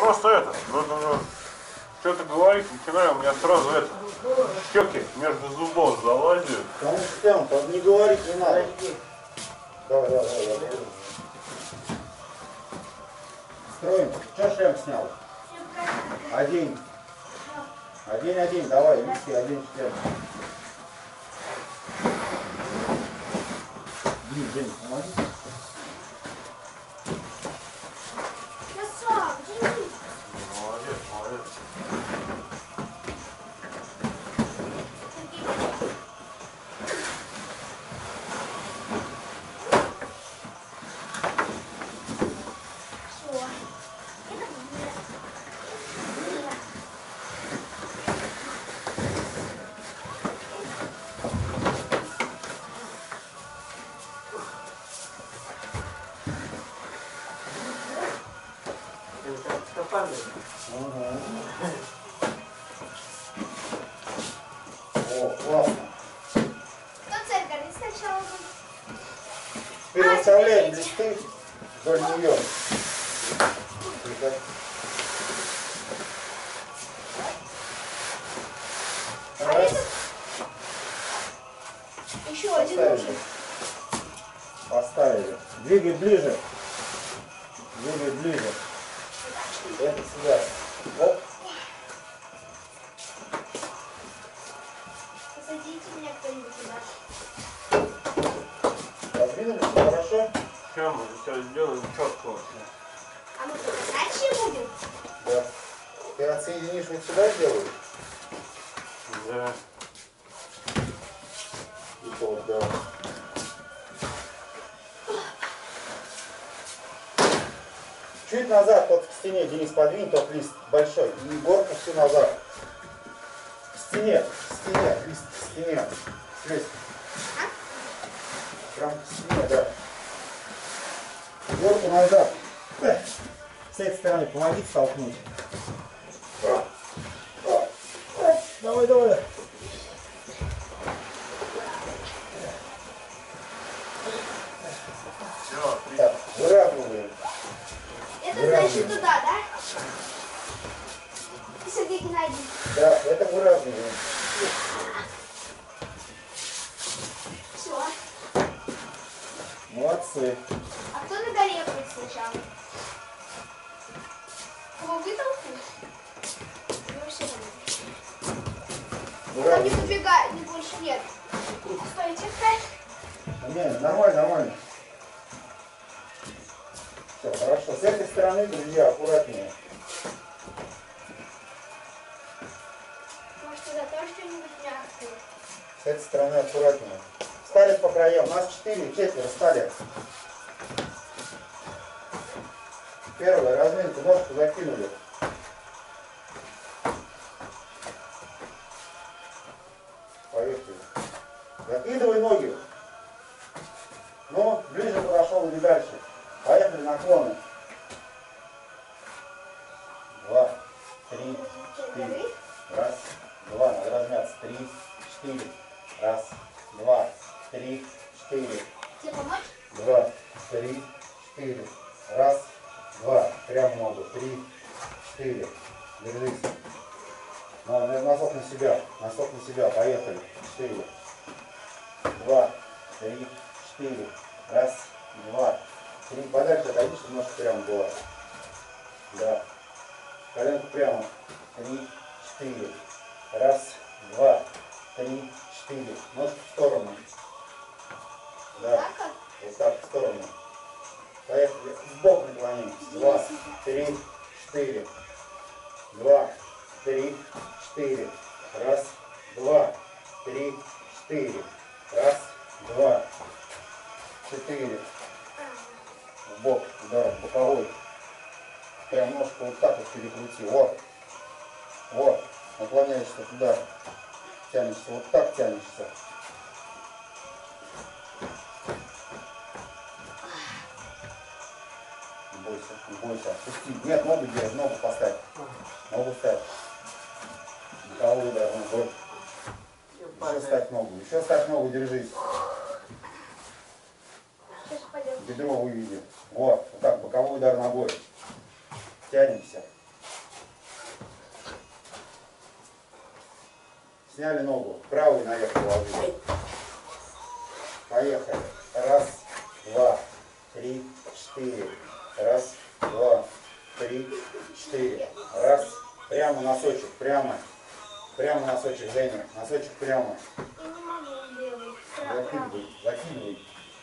просто это, что-то говорить начинаю, у меня сразу это, щеки между зубов залазят. Потому что там, не говорить не надо. Давай. Строим. Что шлем снял? Один, давай, виски, один шлем. День, помоги. Молодец. О, классно. Кто цель горит сначала? Переставляем листы вдоль нее. Раз. Еще один нужен. Поставили. Двигай ближе. Это сюда. Оп. Посадите меня кто-нибудь туда. Подвинули, все хорошо? Сейчас мы все сделаем четко вообще. А мы только дальше будем? Да. Ты отсоединишь вот сюда сделаешь? Да. И вот, да. Чуть назад, тот к стене, Денис, подвинь тот лист большой. И горку всю назад. К стене, лист к стене. Лист. Прям к стене, да. Горку назад. С этой стороны помоги столкнуть. Давай. Все, Так, выравниваем. Это значит туда, да? Сергей Геннадьевич. Да, это выравниваем. Все. Молодцы. А кто на горе будет сначала? Кого вытолкнуть? Ну все равно. Там не побегает, не больше нет. Стойте. Не, нормально. Все, хорошо. С этой стороны, друзья, аккуратнее. Может, туда тоже что-нибудь мягкое? С этой стороны аккуратнее. Стали по краям. У нас 4 стали. Первая разминка, ножку закинули. Поехали. Закидывай ноги. Ну, ближе подошел или дальше. Поехали, наклоны. 2, 3, 4. Раз, два. Надо размяться. 3, 4. Раз, два, 3, 4. Тебе помочь? 2, 3, 4. Раз, два. Прямо ногу. 3, 4. Держись. Носок на себя. Поехали. 4. 2, 3, 4. Раз, два, 3. Подальше отойди, чтобы ножка прямо была. Да. Коленку прямо. 3, 4. Раз, два, 3, 4. Ножку в сторону. Да. Вот так, в сторону. Поехали. В бок наклонимся. 2, 3, 4. 2, 3, 4. Раз, два, 3, 4. Раз, два, 4. В бок, удар, боковой. Прям ножку вот так вот перекрути. Вот. Наклоняешься туда. Тянешься. Вот так тянешься. Не бойся. Отпусти. Нет, ногу держи, ногу поставь. Ногу ставь. Боковой удар ногой. Еще ставь ногу, держись. Бедро выведи. Вот так, боковой удар ногой. Тянемся. Сняли ногу. Правую наверх положили. Поехали. Раз, два, три, четыре. Раз, два, три, четыре. Раз. Прямо носочек, прямо. Прямо носочек, Женя. Носочек прямо. Я не могу левый. Закидывай, закидывай.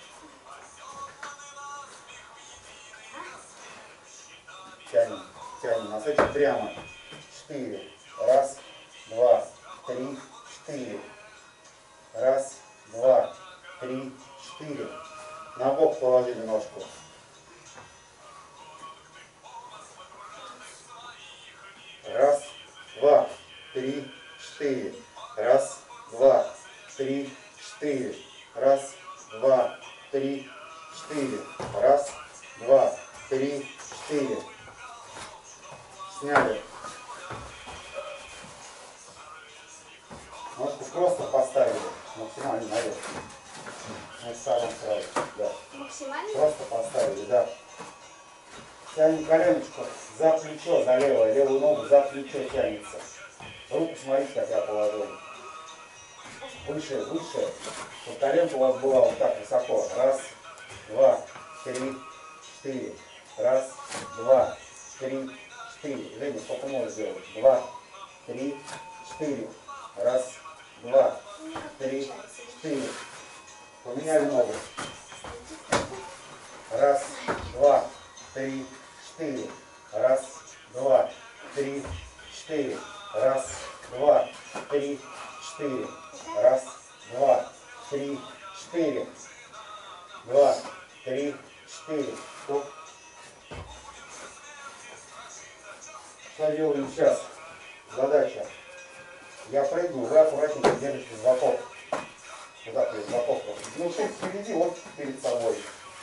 Тянем, тянем. Носочек прямо. 4. Раз, два, три, 4. Раз, два, три, 4. На бок положили ножку. Раз, два, три, 4. Раз, два, три, 4. Раз, два, три, 4. Раз, два, три, 4. Сняли. Ножку просто поставили. Максимально наверх. Мы ставим сразу. Да. Максимально? Просто поставили, да. Тянем коленочку за плечо, за левое. Левую ногу за плечо тянется. Руку смотрите, как я положил. Выше, выше. Чтобы коленка у вас была вот так высоко. Раз, два, три, 4. Раз, два, три, 4. Женя, сколько можешь сделать? 2, 3, 4. Раз, два, три, 4. Поменяли ногу. Раз, два, три, 4. Раз, два, три, 4. Раз, два, три, 4. Раз, два, три, 4. 2, 3, 4. Стоп. Что делаем сейчас? Задача. Я прыгну, вы аккуратненько держите с боков. Куда перед боков? Ну, чуть впереди, вот перед собой.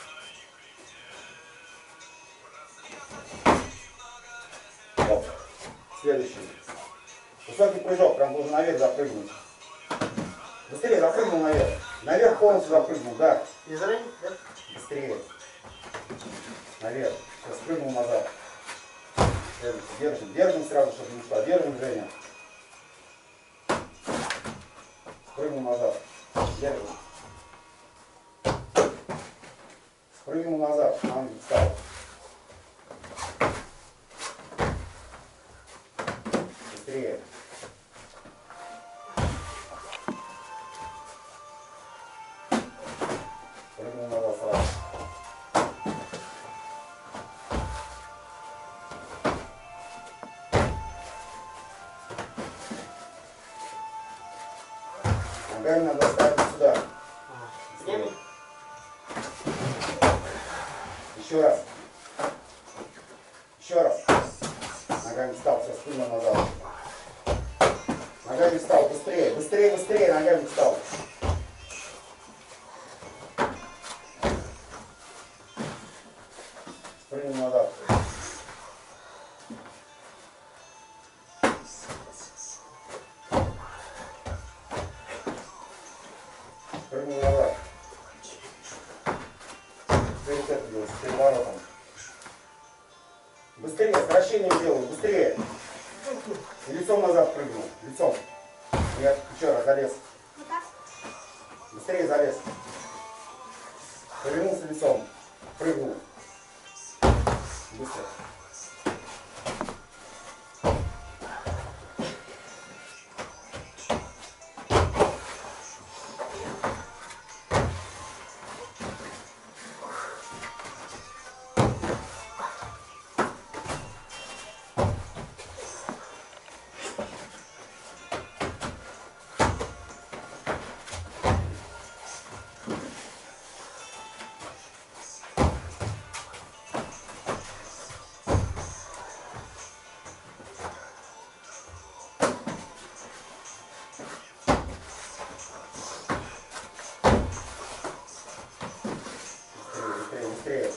Вот. Следующий. Высокий прыжок, прям должен наверх запрыгнуть. Быстрее запрыгнул наверх. Наверх полностью запрыгнул, да. Быстрее. Наверх. Сейчас спрыгнул назад. Держим. Держим сразу, чтобы не ушла. Держим, Женя. Спрыгнул назад. Держим. Спрыгнул назад. На ноги встал. Быстрее. Спрыгнул назад сразу. Ногами надо ставить сюда. Быстрее. Еще раз. Еще раз. Ногами встал, все, спрыгнул назад. Ногами встал, быстрее, быстрее, быстрее, ногами встал. Спрыгнул назад. Спрыгнул назад. Теперь вот это делать, с переворотом. Быстрее, с вращением делай, быстрее. И лицом назад прыгнул, лицом. Нет, еще раз, залез. Вот так? Быстрее залез. Повернулся лицом. Прыгнул. Быстро. Быстрее, быстрее.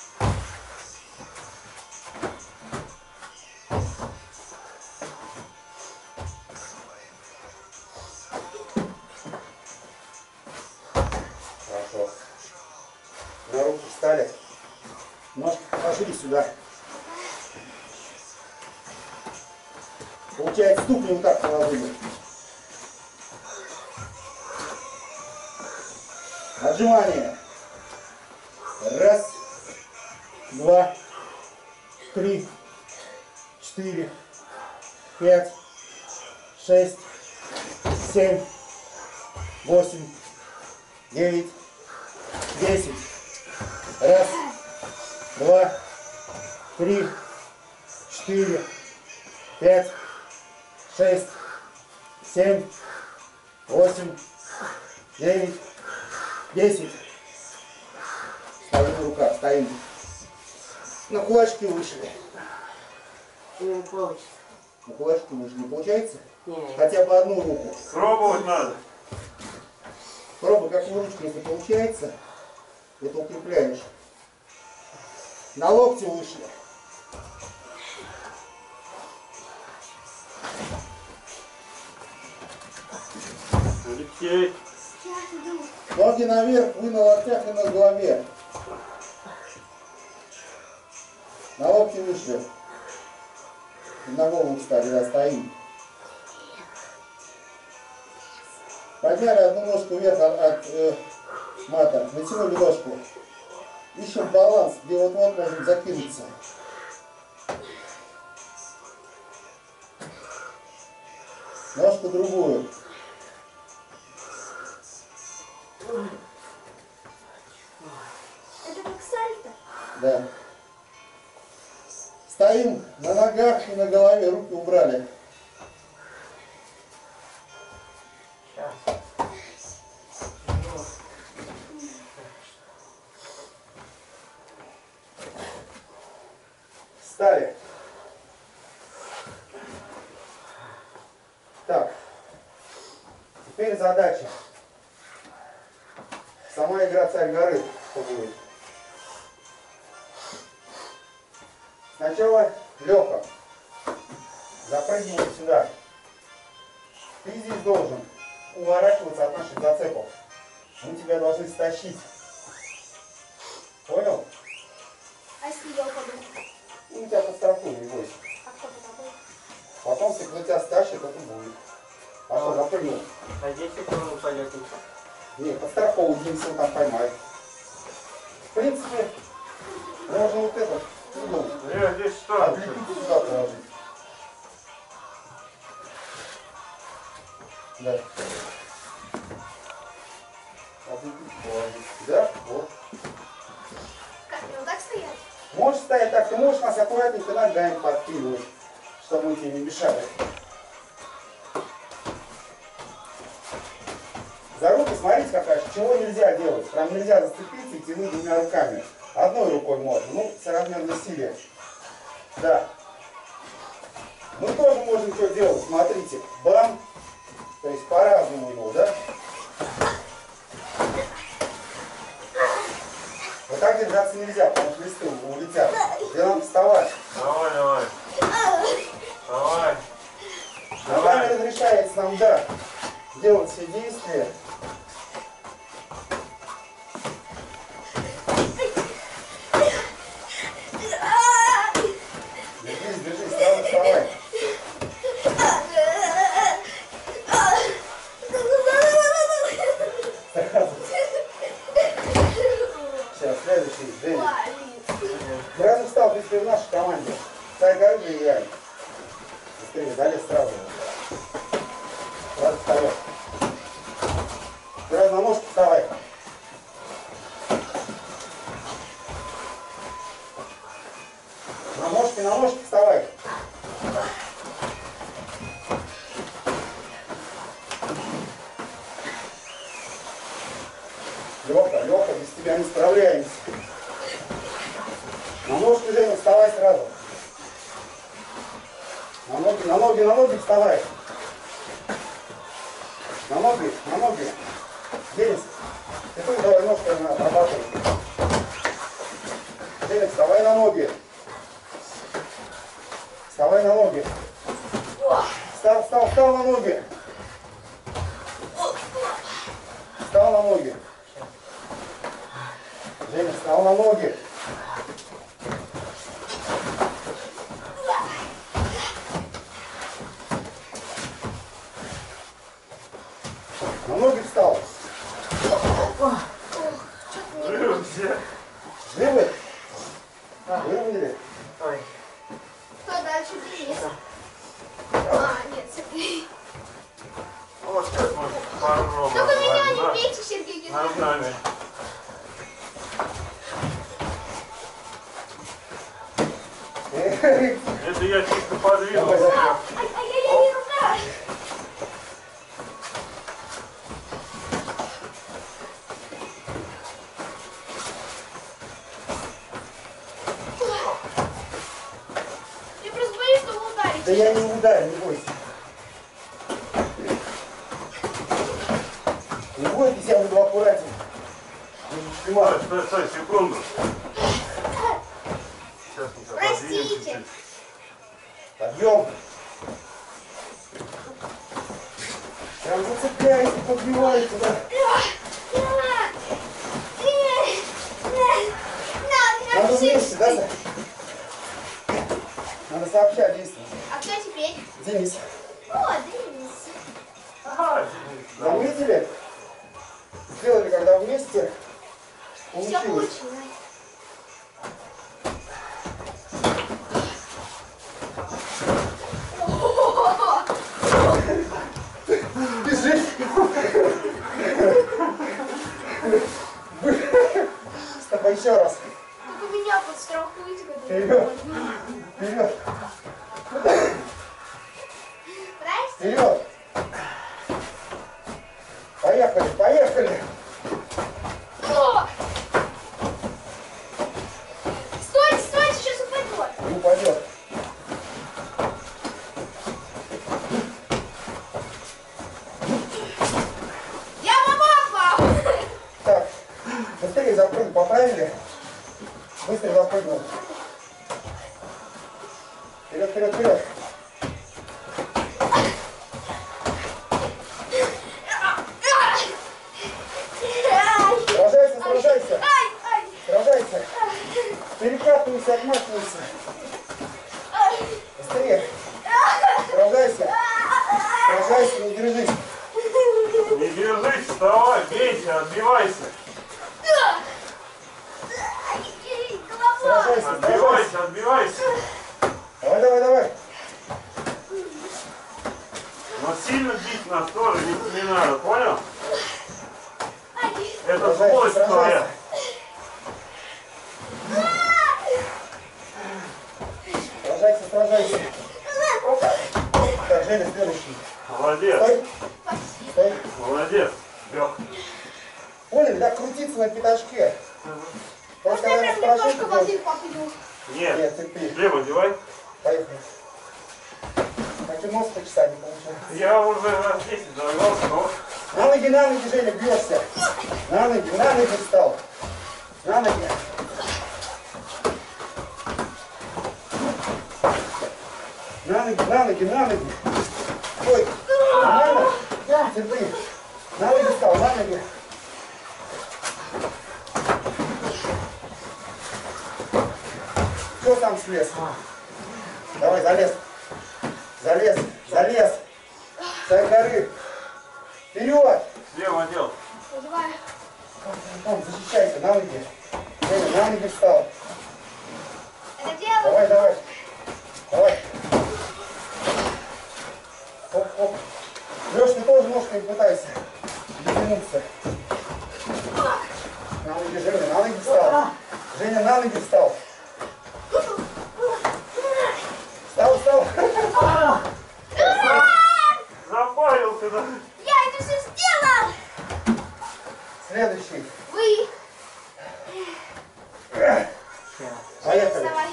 Хорошо. На руки встали. Ножки положили сюда. Получается, ступни вот так положили. Отжимания. Раз, два, три, четыре, пять, шесть, семь, восемь, девять, 10. Раз, два, три, четыре, пять, шесть, семь, восемь, 9, 10. Стоим на руках, стоим. На кулачки вышли. Не получится. На кулачки вышли. Не получается? Нет. Хотя бы одну руку. Пробовать надо. Пробуй какую ручку, если получается, это укрепляешь. На локти вышли. Алексей. Сейчас иду. Ноги наверх, вы на локтях и на голове. На локти вышли. И на голову встали, да, стоим. Подняли одну ножку вверх от мата, натянули ножку. Ищем баланс, где вот-вот можем закинуться. Ножку другую. Это как сальто? Да. Стоим на ногах и на голове, руки убрали. Сейчас. Встали. Так. Теперь задача. Сама игра «Царь горы» что будет. Сначала Леха. Запрыгивай сюда. Ты здесь должен уворачиваться от наших зацепов. Мы тебя должны стащить. Понял? А если я упаду? Ну, тебя подстрахуем, не бойся. А кто потом? Потом, если тебя стащит, это будет. А что, запрыгнул? А здесь если он упадет, ничего. Не, подстраховывай, если он там поймает. В принципе, можно вот этот угол Я здесь стану. отлепить сюда положить. Да. Отлепить положить. Да? Вот. Как, мне вот так стоять? Можешь стоять так, ты можешь нас аккуратненько ногами подкидывать, чтобы мы тебе не мешали. За руки смотрите какая, чего нельзя делать. Прям нельзя зацепиться и тянуть двумя руками. Одной рукой можно, ну, соразмерно силе. Да. Мы тоже можем что делать, смотрите. Бам. То есть по-разному его, да? Вот так держаться нельзя, потому что листы улетят. Тебе надо вставать. Давай, давай. Давай. Ногами разрешается нам, да, делать все действия. Держись, держись, сразу вставай. Сейчас, следующий, Дэвид. Сразу встал, ты теперь в нашей команде. Царь горы играем. Быстрее, залез сразу. Сразу встаешь. Сразу на ножки вставай. На ножки вставай. Лёха, Лёха, без тебя не справляемся. На ножки, Женя, вставай сразу. На ноги вставай. На ноги. Денис, ты тут давай ножками отрабатывай. Денис, вставай на ноги. Вставай на ноги. Встал на ноги. Встал на ноги. Женя, встал на ноги. На ноги встал. Дальше Денис. А, нет, Сергей. Вот сейчас мы попробуем. Только меня не бейте, Сергей Геннадьевич. Ногами. Это я чисто подвинул себя. Ай-яй-яй, рука. Я просто боюсь, что вы ударите. Да я не ударю, не бойся. Не бойтесь, я буду аккуратен. Стой, стой, секунду. Сейчас мы тебя подвинем Простите. чуть-чуть. Подъем. Прям зацепляете, подбиваете, да? Надо вместе, да? Сань? Надо сообща действовать. А кто теперь? Денис, О, Денис. Ага, заметили? Сделали, когда вместе, Все получилось. получилось. Бежишь? С тобой еще раз. Только меня подстрахуйте, когда Вперед. Вперед. Прости. Вперед. Поехали, поехали. О! Стойте, стойте, сейчас упадет. Не упадет. Я помог вам. Так, быстрее запрыгнул, поправили? Быстро запрыгнул. Вперед, вперед, вперед. Сражайся, сражайся. Ай, ай, Сражайся. Перекатывайся, отмахивайся. ай. Быстрее. Сражайся. Сражайся, не держись. не держись, вставай, бейся, отбивайся. Ай, голова. Сражайся, сражайся. Отбивайся, отбивайся. Давай, давай, давай. Но сильно бить нас тоже не надо, понял? Ай. Это Сражайся, злость твоя. Сражайся, сражайся. Так, Женя, следующий. Молодец, Стой. Стой. молодец. Лег. Поняли, да, крутиться на пятачке. Просто Можно я когда прям нас немножко спрашивают, воды попью? Нет, нет, цепи. хлеб одевай. Поехали. Хочу нос почесать, не получается. Я уже раз 10 догнался, но На ноги, Женя, бьешься. На ноги встал. На ноги. На ноги. Стой. Нормально? Да. Терпи. На ноги встал, на ноги. Кто там слез? Давай, залез. Залез. С горы. Вперед. слева одел. Ну, давай. Там, защищайся, на ноги. Женя, на ноги встал. Это дело. Давай. Оп. Леш, ты тоже ножками пытайся дотянуться. На ноги, Женя, на ноги встал. Женя, на ноги встал. Встал. Запарил ты, да? Я это все сделал. Следующий. Вы. Поехали. Давай.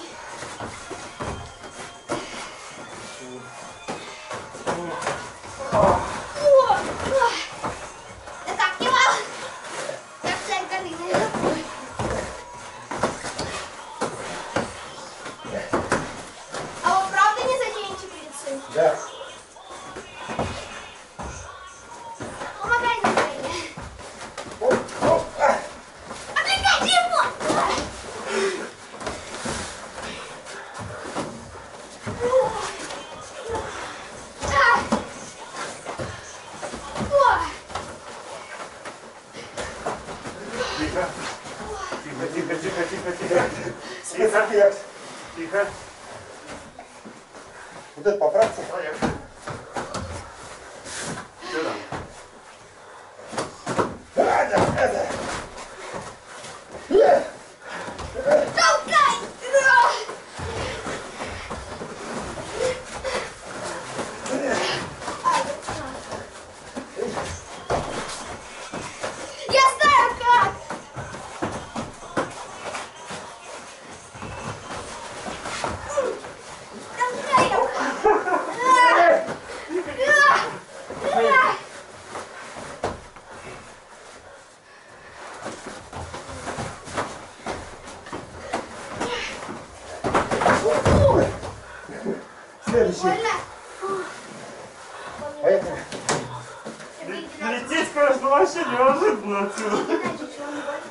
Я так делал. Как цель горы. Вот это поправьте. Поехали. Что там? Толкай! Я знаю как! Толкай его! Следующий. Больно? Поехали. Лететь, конечно, вообще неожиданно отсюда. Геннадий, чего не больно?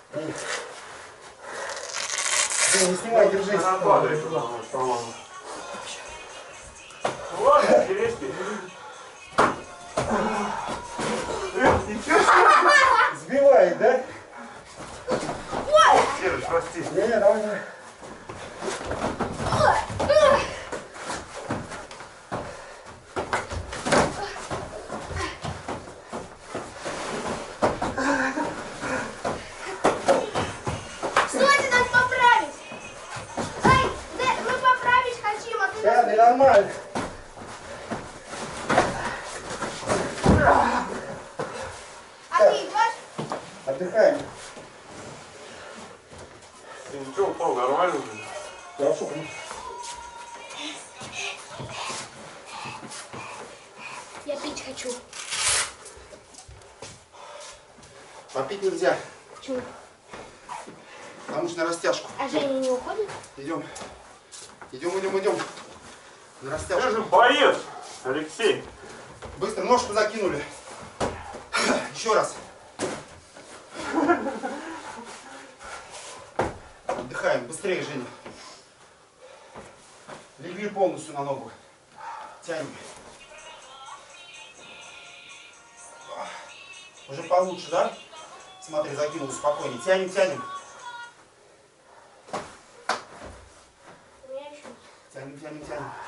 Ты не снимай, держись. Она падает, по-моему. Ладно, интереснее. Ничего себе. Сбивает, да? Серый, прости. Не, давай, давай. Стойте, надо поправить! Ай, да, мы поправить хотим, а ты Да, нас... нормально. А ты идешь? Отдыхаем. Ты ничего, упал, нормально уже? Хорошо, конечно. Я пить хочу. Попить нельзя, Почему? потому что на растяжку. А Женя не уходит? Идем. Идем. На Я растяжку. же боец, Алексей. Быстро ножку закинули. Еще раз. Отдыхаем. Быстрее, Женя. Легли полностью на ногу. Тянем. Уже получше, да? Смотри, закинул спокойнее. Тянем. У меня еще. Тянем.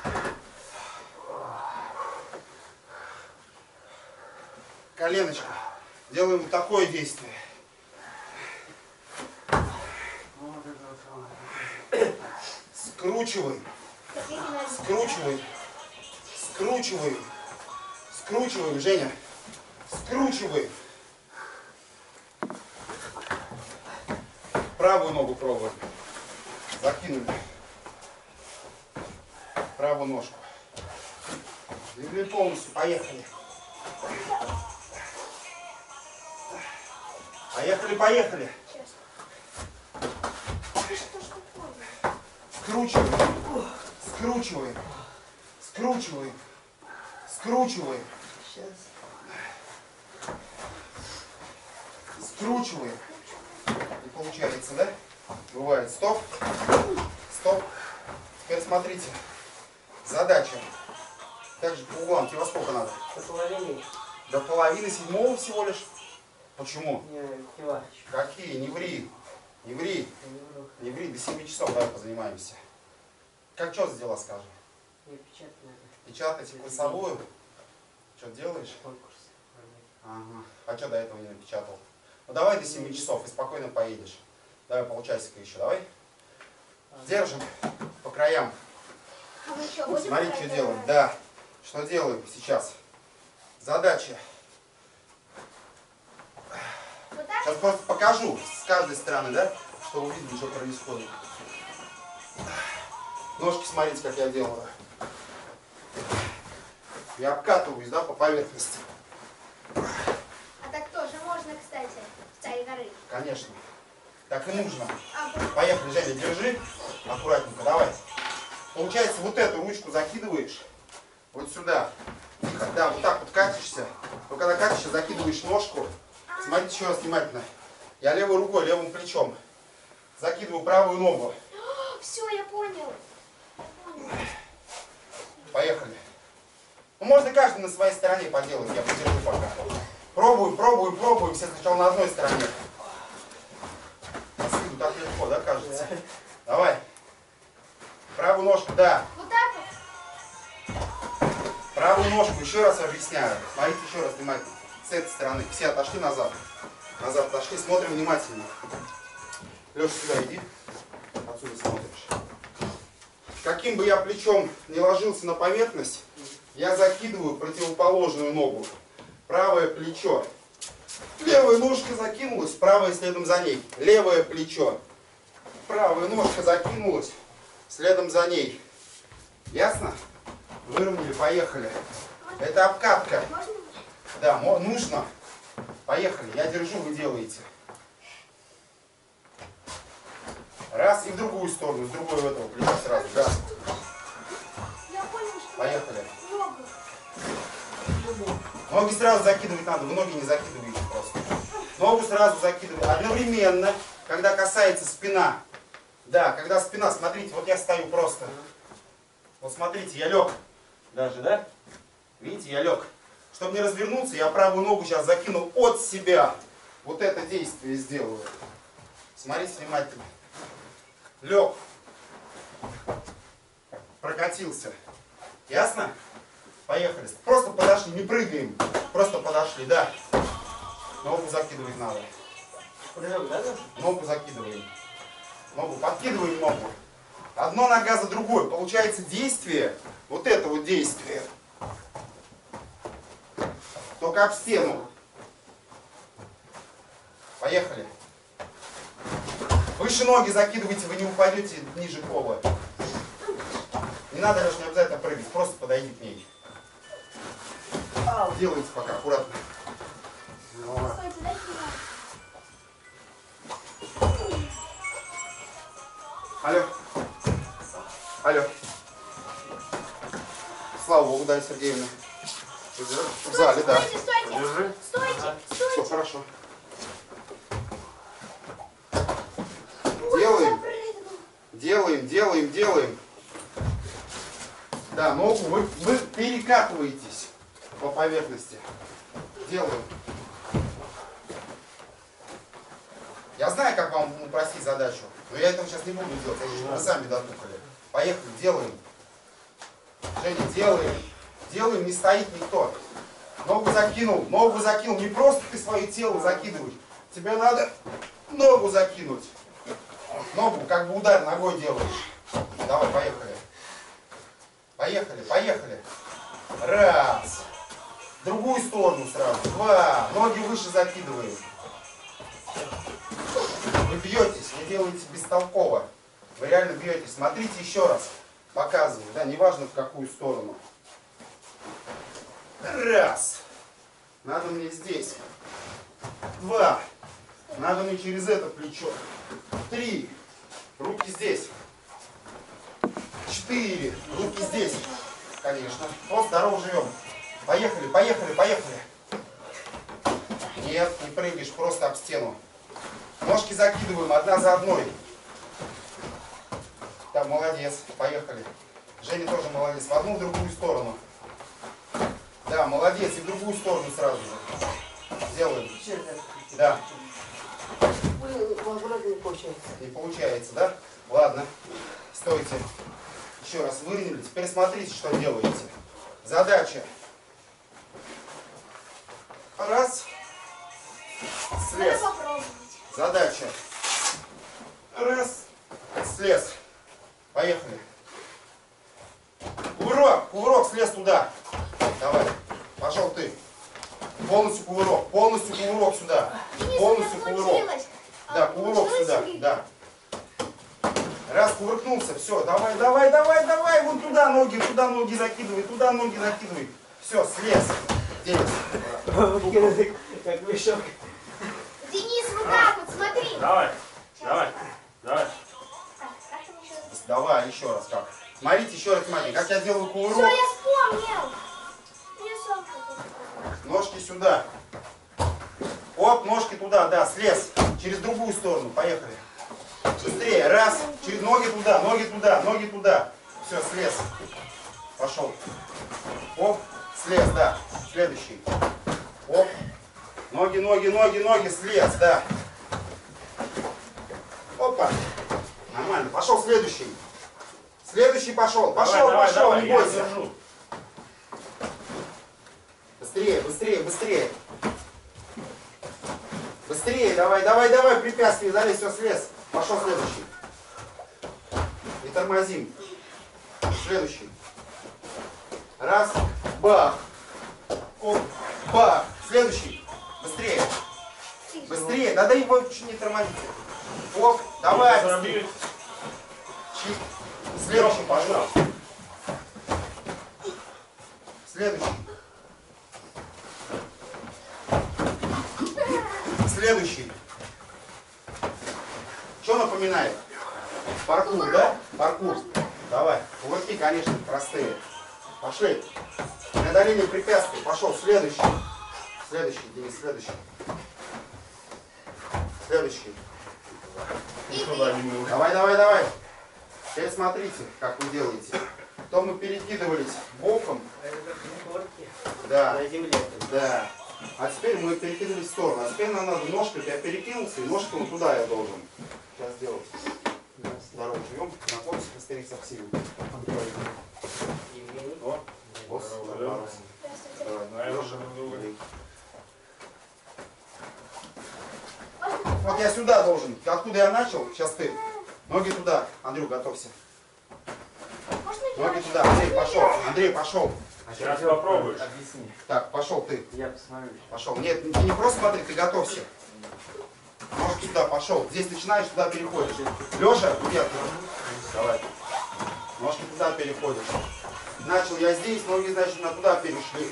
Коленочка. Делаем вот такое действие. Скручиваем. Какие Геннадий? Скручиваем, Женя. Скручиваем. Правую ногу пробуем. Закинули. Правую ножку. Легли полностью. Поехали. Поехали. Сейчас. Ты что ж такое? Скручиваем. Сейчас. Скручиваем. Не получается, да? Бывает. Стоп. Теперь смотрите. Задача. Также по углам. Тебе во сколько надо? До половины. До половины седьмого всего лишь. Почему? Кивач. Какие? Не ври. Я не вру. До 7 часов давай позанимаемся. Как что за дела, скажи? Я печатать надо. Печатать курсовую? Что делаешь? Конкурс. Ага. А что до этого не напечатал? Ну давай до 7 часов и спокойно поедешь. Давай полчасика еще, давай. Держим по краям. А мы что, будем Смотри, играть? что делаем. Да. Что делаем сейчас? Задача. Вот так? Сейчас просто покажу с каждой стороны, да? Чтобы увидели, что происходит. Ножки смотрите, как я делаю. Я обкатываюсь, да, по поверхности. А так тоже можно, кстати, в царе горы. Конечно. Так и нужно. А, вот. Поехали, Женя, держи. Аккуратненько, давай. Получается, вот эту ручку закидываешь вот сюда. Да, вот так вот катишься. Но когда катишься, закидываешь ножку. Смотрите еще раз внимательно. Я левой рукой, левым плечом закидываю правую ногу. Все, я понял. Поехали. Ну, можно каждый на своей стороне поделать, я подержу пока. Пробуем. Все сначала на одной стороне. А с виду так легко, да, кажется? Давай. Правую ножку, да. Вот так вот? Правую ножку, еще раз объясняю. Смотрите еще раз внимательно. С этой стороны. Все отошли назад. Назад отошли. Смотрим внимательно. Леша, сюда иди. Отсюда смотришь. Каким бы я плечом не ложился на поверхность, я закидываю противоположную ногу. Правое плечо. Левая ножка закинулась, правая следом за ней. Левое плечо. Правая ножка закинулась, следом за ней. Ясно? Выровняли, поехали. Это обкатка. Можно? Да, нужно. Поехали. Я держу, вы делаете. Раз и в другую сторону, с другой в этого плеча сразу. Да. Я понял, что Поехали. ногу. Ноги сразу закидывать надо, вы ноги не закидываете просто. Ногу сразу закидывать. Одновременно, когда касается спина. Да, когда спина, смотрите, вот я стою просто. Вот смотрите, я лег. Даже, да? Видите, я лег. Чтобы не развернуться, я правую ногу сейчас закинул от себя. Вот это действие сделаю. Смотрите внимательно. Лег. Прокатился. Ясно? Поехали. Просто подошли, не прыгаем. Просто подошли, да. Ногу закидывать надо. Прыжок, да, Леша? Ногу закидываем. Ногу подкидываем ногу. Одна нога за другой. Получается действие, вот это вот действие. Только об стену. Поехали. Выше ноги закидывайте, вы не упадете ниже пола. Не надо, Леш, не обязательно прыгать, просто подойди к ней. Делайте пока, аккуратно. Стойте, дайте мне. Алло. Алло. Слава Богу, Дарья Сергеевна. В зале, да. Стойте, стойте. Держи. Стойте, Все стойте. хорошо. Ой, Делаем. запрыгнул. Делаем. Да, ногу вы перекатываетесь по поверхности. Делаем. Я знаю, как вам упростить задачу, но я этого сейчас не буду делать, чтобы вы сами дотукали. Поехали, делаем. Женя, делаем. Делаем, не стоит никто. Ногу закинул. Не просто ты свое тело закидываешь. Тебе надо ногу закинуть. Ногу, как бы удар ногой делаешь. Давай, поехали. Поехали. Раз. В другую сторону сразу. Два. Ноги выше закидываем. Вы бьетесь, вы делаете бестолково. Вы реально бьетесь. Смотрите еще раз. Показываю. Да, неважно в какую сторону. Раз. Надо мне здесь. Два. Надо мне через это плечо. Три. Руки здесь. Четыре. Руки здесь. Конечно. Вот, здорово живем. Поехали. Нет, не прыгаешь, просто об стену. Ножки закидываем одна за одной. Так, молодец. Поехали. Женя тоже молодец. В одну, в другую сторону. Да, молодец. И в другую сторону сразу же. Делаем. Да. Вроде не получается. Не получается, да? Ладно. Стойте. Еще раз выровняли. Теперь смотрите, что делаете. Задача. Раз. Слез. Надо попробовать. Задача. Раз. Слез. Поехали. Кувырок, слез туда. Давай. Пошел ты. Полностью кувырок сюда. Денис, Полностью у меня кувырок. получилось. Да, кувырок получилось, сюда. Сергей? Да. Раз кувыркнулся, все, давай, вон туда ноги закидывай, Все, слез. Денис. Как мешок. Денис, вот так вот, смотри. Давай. Так, как там еще? Давай, еще раз как. Смотрите, еще раз внимательно, как я делаю Все, кувырок. я вспомнил. Я сам хотел. Ножки сюда. Оп, ножки туда, да, слез. Через другую сторону, поехали. Быстрее, раз, через ноги туда. Все, слез. Пошел. Оп, слез, да. Следующий. Оп. Ноги, слез, да. Опа. Нормально. Пошел следующий. Следующий пошел. Пошел, Давай, не я бойся. держу. Быстрее, быстрее, быстрее. Быстрее, давай, давай, давай, препятствие, залезь, все, слез. Пошел следующий. И тормозим. Следующий. Раз, бах. Оп, бах. Следующий. Быстрее. Быстрее. Да его чуть не тормозите. Оп, давай. Чик. Следующий пошел. Следующий. Следующий. Что напоминает? Паркур, да? Паркур. Давай. Кувырки, конечно, простые. Пошли. Преодоление препятствий. Пошел. Следующий. Следующий, Денис, следующий. Следующий. Давай, давай, давай. Теперь смотрите, как вы делаете. То мы перекидывались боком. Да. На земле. Да. А теперь мы перекинулись в сторону. А теперь нам надо ножкой, я перекинулся, и ножкой вот туда я должен. Сейчас сделать. Здорово, живем. Знакомься, старик со всеми. О, босс, здорово. Вот я сюда должен. Откуда я начал, сейчас ты. Ноги туда. Андрей, готовься. Ноги туда. Андрей, пошел. Андрей, пошел. Сейчас попробуешь. Объясни. Так, пошел ты. Я посмотрю. Пошел. Нет, ты не просто смотри, ты готовься. Ножки туда, пошел. Здесь начинаешь, туда переходишь. Леша, нет. Давай. Ножки туда переходишь. Начал я здесь, ноги, значит, на туда перешли.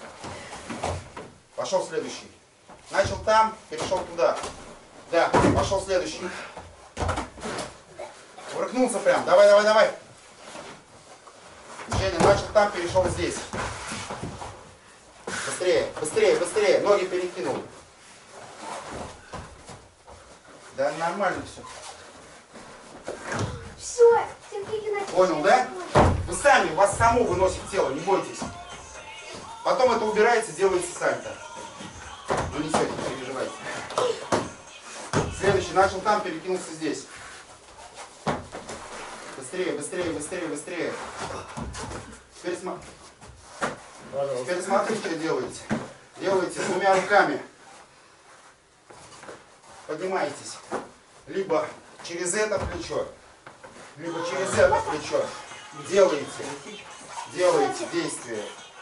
Пошел следующий. Начал там, перешел туда. Да, пошел следующий. Урыкнулся прям. Давай, давай, давай. Женя, начал там, перешел здесь. Быстрее, быстрее, быстрее. Ноги перекинул. Да нормально все. Все, Сергей Геннадьевич. Понял, да? Вы сами, вас само выносит тело, не бойтесь. Потом это убирается, делаете сами-то. Ну несете, не переживайте. Следующий, начал там, перекинулся здесь. Быстрее, быстрее, быстрее, быстрее. Теперь смотри, что делаете. Делаете двумя руками. Поднимаетесь. Либо через это плечо, либо через это плечо. Делаете действие.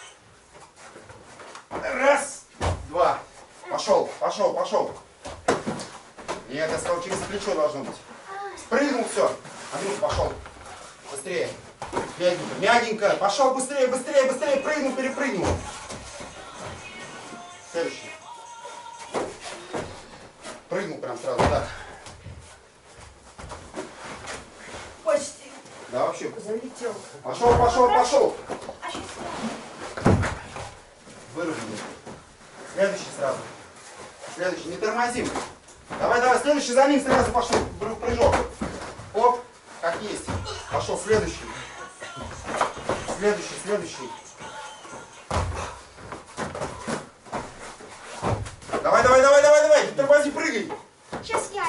Раз, два. Пошел, пошел, пошел. Нет, я сказал, через плечо должно быть. Спрыгнул, все. Андрюх, пошел. Быстрее. Мягенько, мягенько. Пошел быстрее, быстрее, быстрее. Прыгнул, перепрыгнул. Следующий. Прыгнул прям сразу, да. Почти. Да, вообще. Залетел. Пошел, пошел, пошел. А сейчас Выровняли. Следующий сразу. Следующий. Не тормозим. Давай, давай. Следующий за ним сразу пошел. Прыжок. Оп. Как есть. Пошел. Следующий. Следующий, следующий. Давай, давай, давай, давай, давай. Не тормози, прыгай. Сейчас я.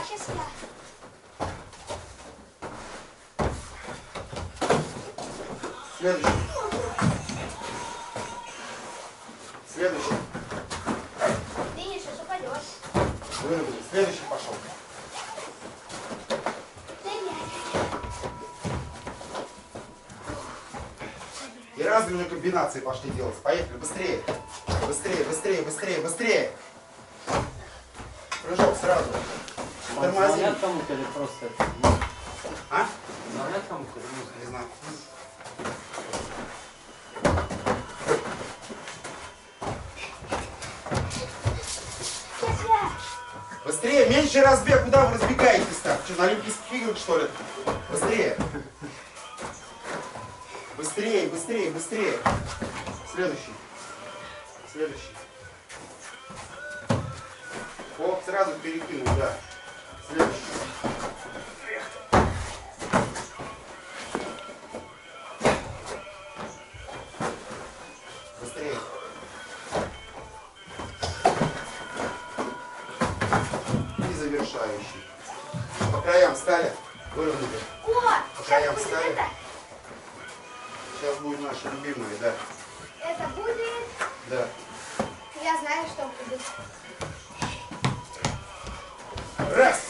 Следующий. Следующий. Денис, сейчас упадешь. Выровняли. Следующий пошел. И разные уже комбинации пошли делать. Поехали, быстрее. Быстрее, быстрее, быстрее, быстрее. Прыжок сразу. Тормозим. Звонят кому-то или просто... А? Звонят кому-то или музыка? Не знаю. Быстрее, меньше разбег. Куда вы разбегаетесь так? Что, на Олимпийских играх, что ли? Быстрее. Быстрее, быстрее, быстрее. Следующий. Следующий. Оп, сразу перекинул, да. Следующий. Быстрее. И завершающий. По краям встали. Выровняли. О, По краям сейчас будет встали. это. Сейчас будет наши любимые, да. Это будет... Да. Раз.